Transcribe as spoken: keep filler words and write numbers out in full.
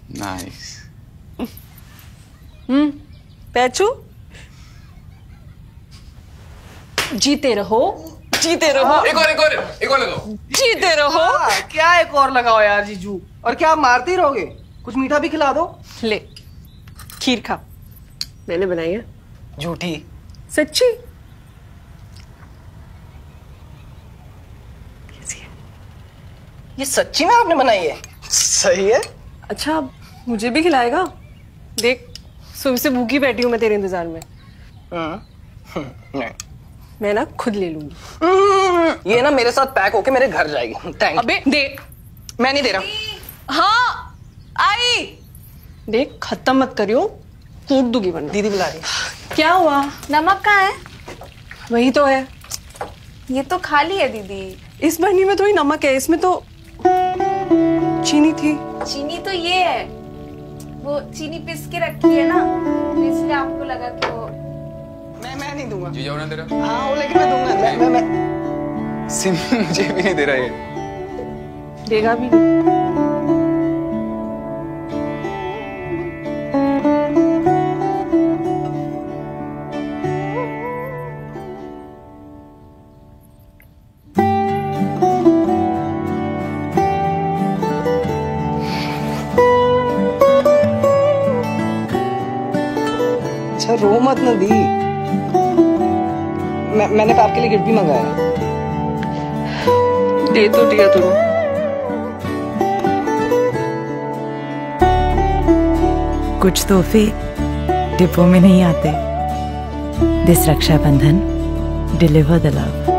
Nice. हम्म पैचू, जीते रहो जीते रहो। एक और एक और एक और लगाओ। जीते रहो। क्या एक और लगाओ यार जीजू, और क्या आप मारते ही रहोगे? कुछ मीठा भी खिला दो। ले खीर खा, मैंने बनाई है। झूठी। सच्ची? ये सच्ची में आपने बनाई है? सही है। अच्छा मुझे भी खिलाएगा? देख सुबह से भूखी बैठी हूँ मैं तेरे इंतजार में। नहीं, मैं ना खुद ले लूंगी। ये ना मेरे साथ पैक होके मेरे घर जाएगी। Thank you. अबे दे। मैं नहीं दे रहा। हाँ आई। देख खत्म मत करियो, कूट दूंगी वरना। दीदी बुला रही है। क्या हुआ? नमक कहाँ है? वही तो है। ये तो खाली है दीदी। इस बर्नी में थोड़ी नमक है, इसमें तो चीनी थी। चीनी तो ये है, वो चीनी पिस के रखी है ना, इसलिए आपको लगा कि वो। मैं मैं नहीं दूंगा। जी जाओ ना तेरा। हाँ वो लेकिन मैं दूंगा। मैं मैं, मैं... सिम मुझे भी नहीं दे रहा ये। देगा भी नहीं। अच्छा रो मत ना दी। मैं मैंने तो आपके लिए गिफ्ट भी मंगाया। दे तो दिया तुम। कुछ तोहफे डिब्बों में नहीं आते। This Rakshabandhan deliver the love.